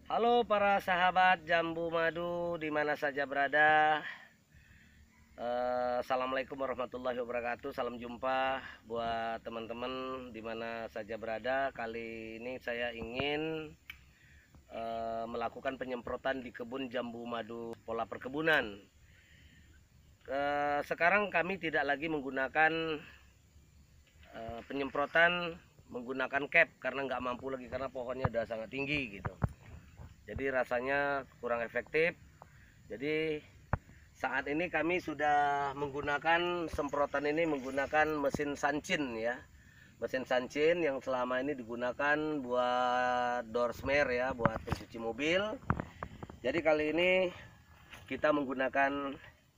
Halo para sahabat Jambu Madu di mana saja berada. Assalamualaikum warahmatullahi wabarakatuh. Salam jumpa buat teman-teman di mana saja berada. Kali ini saya ingin melakukan penyemprotan di kebun jambu madu pola perkebunan. Sekarang kami tidak lagi menggunakan penyemprotan menggunakan cap karena nggak mampu lagi karena pohonnya udah sangat tinggi gitu. Jadi rasanya kurang efektif. Jadi saat ini kami sudah menggunakan semprotan ini menggunakan mesin sancin ya. Mesin sancin yang selama ini digunakan buat door smear ya, buat pencuci mobil. Jadi kali ini kita menggunakan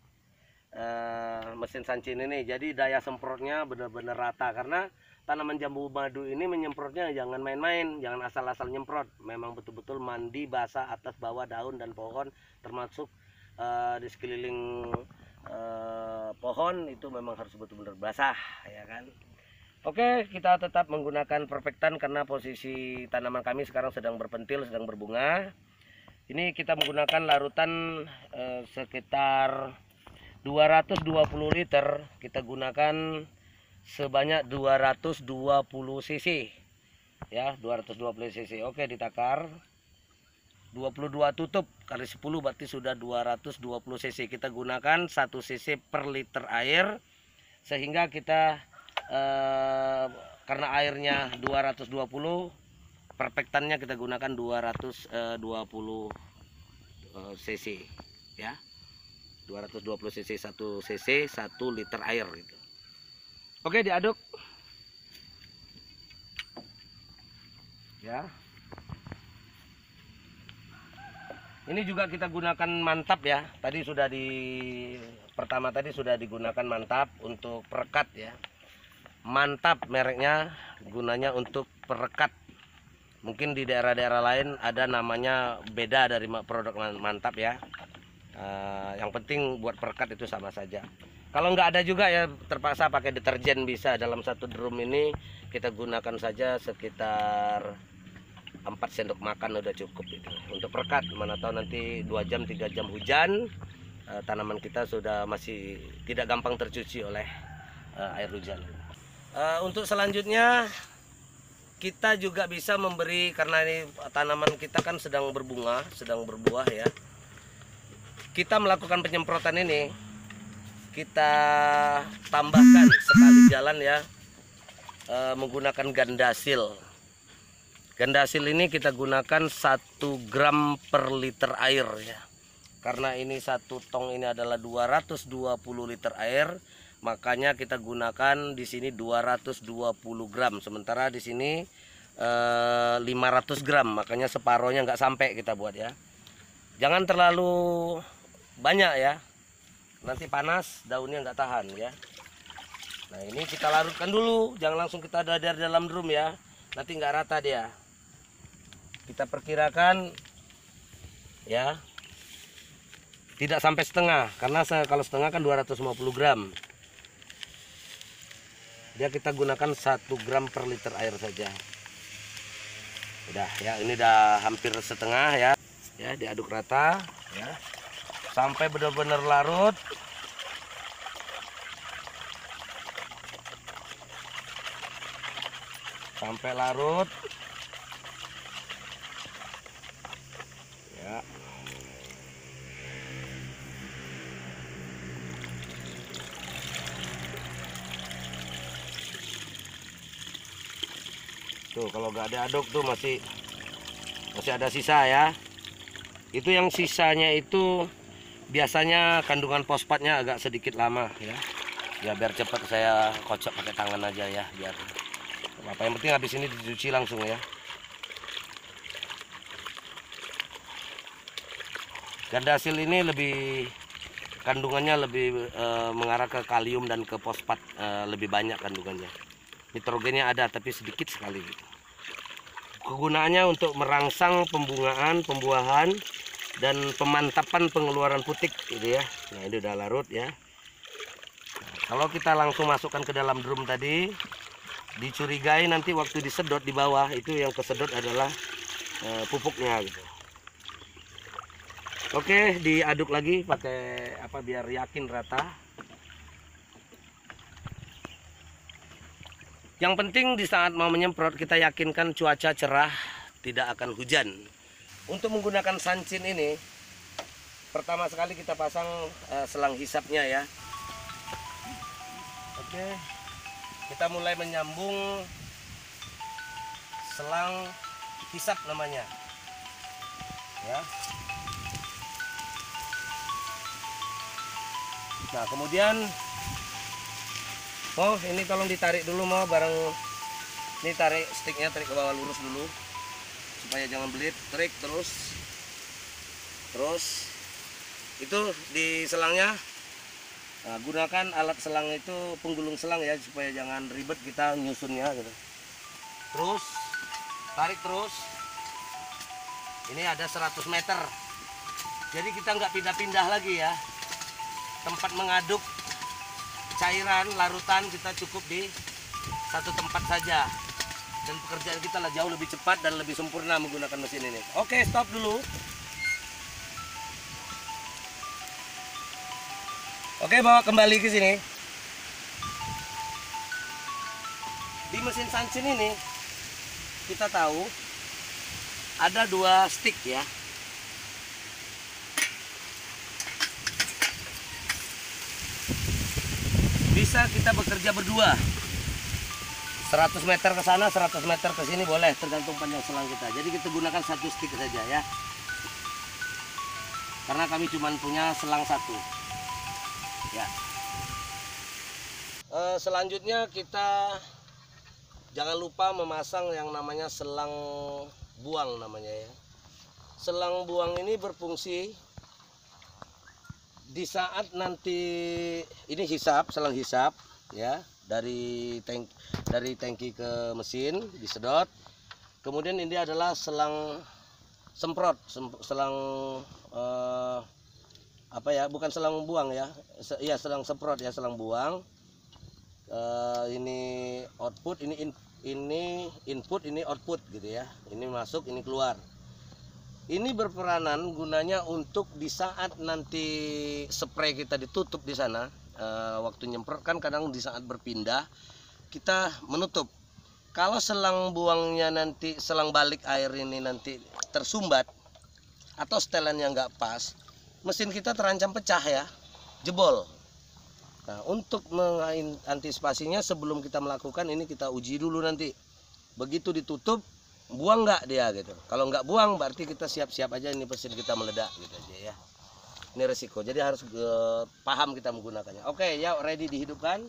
mesin sancin ini. Jadi daya semprotnya benar-benar rata karena tanaman jambu madu ini menyemprotnya jangan main-main, jangan asal-asal nyemprot. Memang betul-betul mandi basah atas bawah daun dan pohon, termasuk di sekeliling pohon itu memang harus betul-betul basah ya kan. Oke, kita tetap menggunakan perfektan karena posisi tanaman kami sekarang sedang berpentil, sedang berbunga. Ini kita menggunakan larutan sekitar 220 liter. Kita gunakan sebanyak 220 cc ya, 220 cc. Oke, ditakar 22 tutup kali 10 berarti sudah 220 cc. Kita gunakan 1 cc per liter air sehingga kita karena airnya 220, perfektannya kita gunakan 220 cc ya, 220 cc 1 cc 1 liter air gitu. Oke, diaduk ya. Ini juga kita gunakan mantap ya. Tadi sudah pertama tadi sudah digunakan mantap untuk perekat ya. Mantap mereknya, gunanya untuk perekat. Mungkin di daerah-daerah lain ada namanya beda dari produk mantap ya. Yang penting buat perekat itu sama saja. Kalau nggak ada juga ya terpaksa pakai deterjen bisa. Dalam satu drum ini kita gunakan saja sekitar 4 sendok makan udah cukup itu untuk perekat. Mana tahu nanti 2 jam 3 jam hujan, tanaman kita sudah masih tidak gampang tercuci oleh air hujan. Untuk selanjutnya kita juga bisa memberi, karena ini tanaman kita kan sedang berbunga, sedang berbuah ya. Kita melakukan penyemprotan ini, kita tambahkan sekali jalan ya, menggunakan gandasil. Gandasil ini kita gunakan 1 gram per liter air ya. Karena ini 1 tong ini adalah 220 liter air, makanya kita gunakan di sini 220 gram. Sementara di sini 500 gram, makanya separohnya nggak sampai kita buat ya. Jangan terlalu banyak ya, nanti panas daunnya nggak tahan ya. Nah, ini kita larutkan dulu, jangan langsung kita dadar dalam drum ya, nanti nggak rata dia. Kita perkirakan ya tidak sampai setengah, karena kalau setengah kan 250 gram. Dia kita gunakan 1 gram per liter air saja. Udah ya, ini udah hampir setengah ya. Ya, diaduk rata ya sampai benar-benar larut. Sampai larut ya. Tuh, kalau nggak diaduk tuh masih ada sisa ya. Itu yang sisanya itu biasanya kandungan fosfatnya agak sedikit lama ya. Ya biar cepat saya kocok pakai tangan aja ya, biar apa, yang penting habis ini dicuci langsung ya. Gandasil ini kandungannya lebih mengarah ke kalium dan ke fosfat, lebih banyak kandungannya. Nitrogennya ada tapi sedikit sekali gitu. Kegunaannya untuk merangsang pembungaan, pembuahan, dan pemantapan pengeluaran putik gitu ya. Nah, ini udah larut ya. Nah, kalau kita langsung masukkan ke dalam drum tadi, dicurigai nanti waktu disedot di bawah itu yang kesedot adalah pupuknya gitu. Oke, diaduk lagi pakai apa biar yakin rata. Yang penting di saat mau menyemprot kita yakinkan cuaca cerah, tidak akan hujan. Untuk menggunakan sancin ini, pertama sekali kita pasang selang hisapnya ya. Oke, kita mulai menyambung selang hisap namanya, ya. Nah kemudian, ini tolong ditarik dulu bareng ini, tarik sticknya, tarik ke bawah lurus dulu supaya jangan belit, tarik terus itu di selangnya. Nah, gunakan alat selang itu penggulung selang ya supaya jangan ribet kita nyusunnya gitu. Terus tarik terus, ini ada 100 meter, jadi kita nggak pindah-pindah lagi ya. Tempat mengaduk cairan larutan kita cukup di satu tempat saja, dan pekerjaan kita jauh lebih cepat dan lebih sempurna menggunakan mesin ini. Oke, stop dulu. Oke, bawa kembali ke sini. Di mesin sancin ini kita tahu ada 2 stick ya. Bisa kita bekerja berdua, 100 meter ke sana, 100 meter ke sini boleh, tergantung panjang selang kita. Jadi kita gunakan 1 stick saja ya, karena kami cuma punya selang 1 ya. Selanjutnya kita jangan lupa memasang yang namanya selang buang namanya ya. Selang buang ini berfungsi di saat nanti ini hisap, selang hisap ya, dari tangki ke mesin disedot. Kemudian ini adalah selang semprot, selang apa ya, bukan selang buang ya, iya selang semprot ya, selang buang. Ini output, ini input, ini output gitu ya. Ini masuk, ini keluar. Ini berperanan gunanya untuk di saat nanti spray kita ditutup di sana, waktu nyemprot kan kadang di saat berpindah kita menutup. Kalau selang buangnya nanti, selang balik air ini nanti tersumbat atau setelannya nggak pas, mesin kita terancam pecah ya, jebol. Nah, untuk mengantisipasinya sebelum kita melakukan ini kita uji dulu nanti. Begitu ditutup, buang nggak dia gitu. Kalau nggak buang berarti kita siap-siap aja ini mesin kita meledak gitu aja ya. Ini resiko, jadi harus paham kita menggunakannya. Oke ya, ready dihidupkan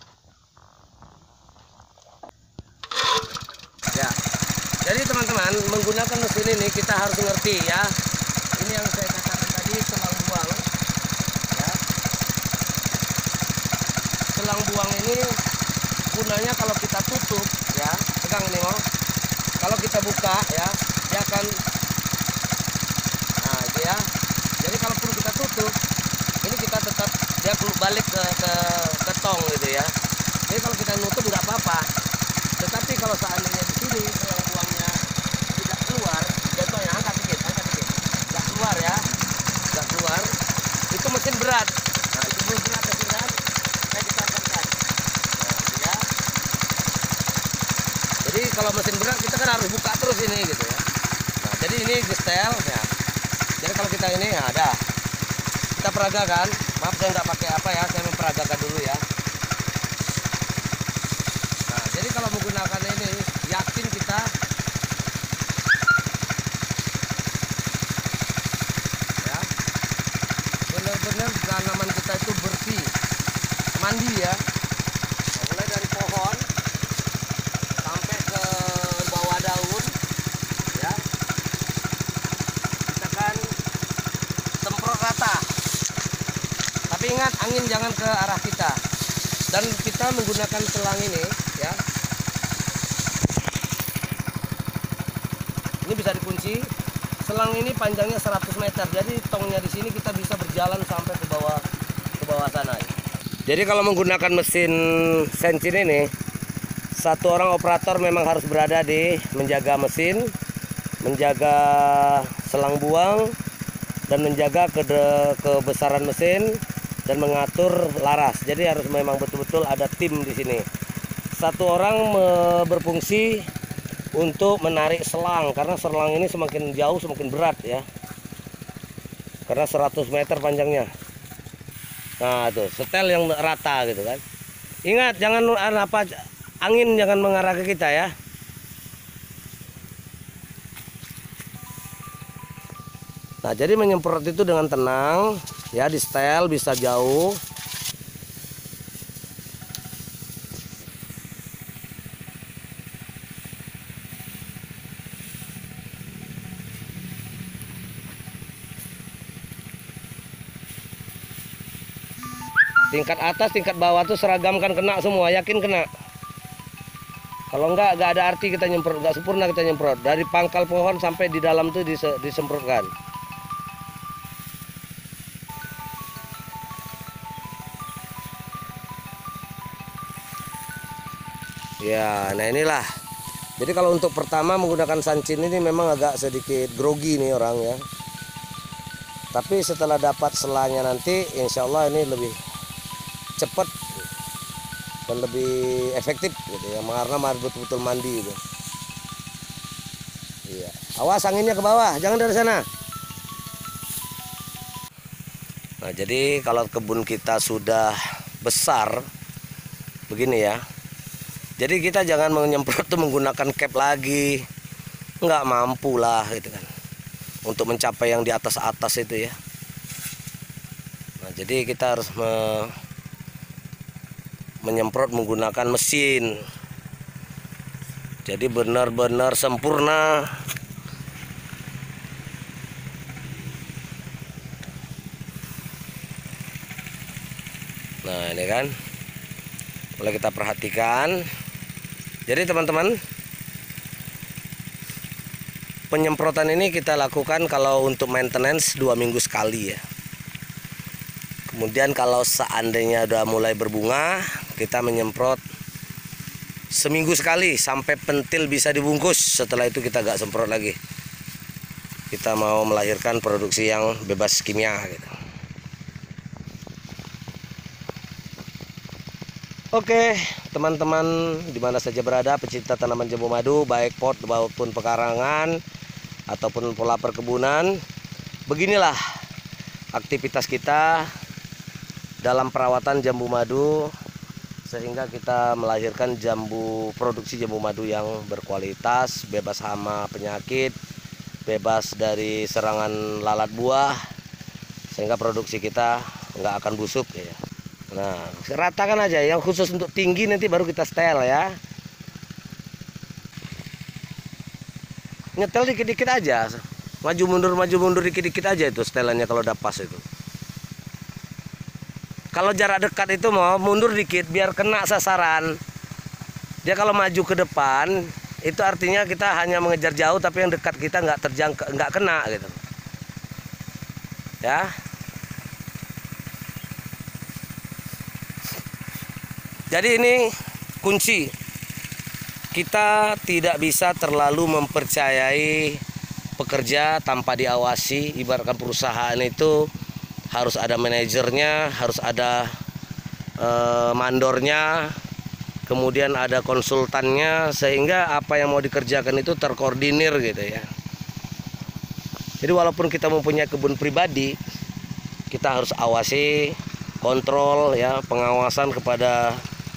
ya. Jadi teman-teman, menggunakan mesin ini kita harus ngerti ya. Ini yang saya katakan tadi, selang buang ya. Selang buang ini gunanya kalau kita tutup ya, pegang ini kalau kita buka ya, dia akan, nah itu ya. Jadi kalau perlu kita tutup, ini kita tetap dia balik ke tong gitu ya. Jadi kalau kita nutup nggak apa-apa. Tetapi kalau seandainya di sini selang buangnya tidak keluar, contohnya angkat dikit, nggak keluar ya, nggak keluar, itu mesin berat. Nah itu mesin berat kan, kayak kita angkat. Nah gitu ya. Jadi kalau mesin berat kita kan harus buka terus ini gitu ya. Nah jadi ini gestel ya. Jadi kalau kita ini ya ada, kita peragakan. Maaf saya nggak pakai apa ya, saya memperagakan dulu ya. Nah jadi kalau menggunakan ini yakin kita ya, benar-benar tanaman kita itu bersih, mandi ya. Nah, mulai dari pohon sampai ke bawah daun ya, kita kan semprot rata. Tapi ingat, angin jangan ke arah kita. Dan kita menggunakan selang ini ya, ini bisa dikunci. Selang ini panjangnya 100 meter, jadi tongnya di sini kita bisa berjalan sampai ke bawah sana ya. Jadi kalau menggunakan mesin sancin ini, satu orang operator memang harus berada di menjaga mesin, menjaga selang buang, dan menjaga kebesaran mesin dan mengatur laras. Jadi harus memang betul-betul ada tim di sini. Satu orang berfungsi untuk menarik selang, karena selang ini semakin jauh semakin berat ya. Karena 100 meter panjangnya. Nah, tuh setel yang rata gitu kan. Ingat, jangan angin jangan mengarah ke kita ya. Nah, jadi menyemprot itu dengan tenang ya, di setel bisa jauh. Tingkat atas, tingkat bawah tuh seragam kan kena semua, yakin kena. Kalau enggak ada arti kita nyemprot, enggak sempurna kita nyemprot. Dari pangkal pohon sampai di dalam tuh disemprotkan. Ya, nah inilah. Jadi kalau untuk pertama menggunakan sancin ini memang agak sedikit grogi nih orang ya. Tapi setelah dapat selanya nanti, insya Allah ini lebih cepat dan lebih efektif gitu ya, karena betul-betul mandi gitu. Iya. Awas anginnya ke bawah, jangan dari sana. Nah, jadi kalau kebun kita sudah besar begini ya, jadi kita jangan menyemprot tuh menggunakan cap lagi, nggak mampu lah gitu kan untuk mencapai yang di atas itu ya. Nah, jadi kita harus menyemprot menggunakan mesin. Jadi benar-benar sempurna. Nah, ini kan boleh kita perhatikan. Jadi teman-teman, penyemprotan ini kita lakukan kalau untuk maintenance 2 minggu sekali ya. Kemudian kalau seandainya udah mulai berbunga, kita menyemprot seminggu sekali sampai pentil bisa dibungkus. Setelah itu kita gak semprot lagi. Kita mau melahirkan produksi yang bebas kimia gitu. Oke, teman-teman dimana saja berada, pecinta tanaman jambu madu, baik pot maupun pekarangan ataupun pola perkebunan, beginilah aktivitas kita dalam perawatan jambu madu sehingga kita melahirkan produksi jambu madu yang berkualitas, bebas hama penyakit, bebas dari serangan lalat buah, sehingga produksi kita nggak akan busuk ya. Nah, ratakan aja, yang khusus untuk tinggi nanti baru kita setel ya. Nyetel dikit-dikit aja, maju mundur dikit-dikit aja itu setelannya kalau udah pas itu. Kalau jarak dekat itu mau mundur dikit biar kena sasaran. Dia kalau maju ke depan itu artinya kita hanya mengejar jauh, tapi yang dekat kita nggak kena gitu. Ya. Jadi ini kunci. Kita tidak bisa terlalu mempercayai pekerja tanpa diawasi. Ibaratkan perusahaan itu harus ada manajernya, harus ada mandornya, kemudian ada konsultannya, sehingga apa yang mau dikerjakan itu terkoordinir gitu ya. Jadi walaupun kita mempunyai kebun pribadi, kita harus awasi, kontrol ya, pengawasan kepada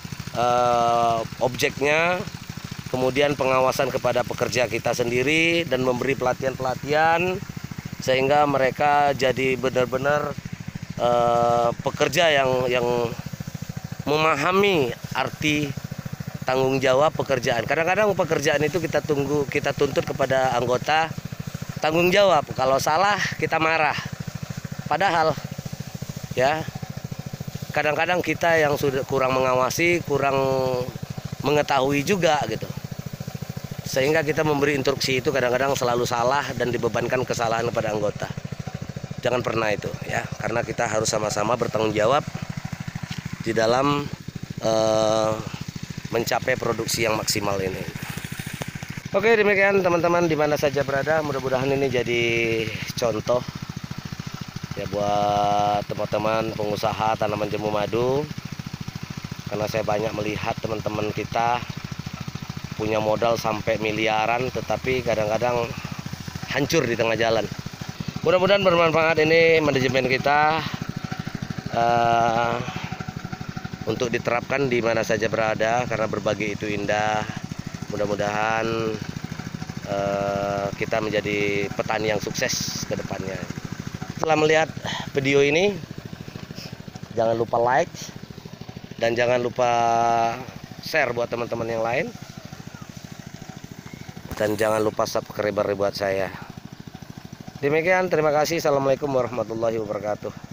objeknya, kemudian pengawasan kepada pekerja kita sendiri, dan memberi pelatihan-pelatihan sehingga mereka jadi benar-benar pekerja yang memahami arti tanggung jawab pekerjaan. Kadang-kadang pekerjaan itu kita tuntut kepada anggota tanggung jawab. Kalau salah kita marah. Padahal ya, kadang-kadang kita yang sudah kurang mengawasi, kurang mengetahui juga gitu. Sehingga kita memberi instruksi itu kadang-kadang selalu salah dan dibebankan kesalahan kepada anggota. Jangan pernah itu ya, karena kita harus sama-sama bertanggung jawab di dalam mencapai produksi yang maksimal ini. Oke, demikian teman-teman dimana saja berada, mudah-mudahan ini jadi contoh ya buat teman-teman pengusaha tanaman jambu madu, karena saya banyak melihat teman-teman kita punya modal sampai miliaran tetapi kadang-kadang hancur di tengah jalan. Mudah-mudahan bermanfaat ini manajemen kita untuk diterapkan di mana saja berada, karena berbagi itu indah. Mudah-mudahan kita menjadi petani yang sukses ke depannya. Setelah melihat video ini, jangan lupa like dan jangan lupa share buat teman-teman yang lain, dan jangan lupa subscribe buat saya. Demikian, terima kasih. Assalamualaikum warahmatullahi wabarakatuh.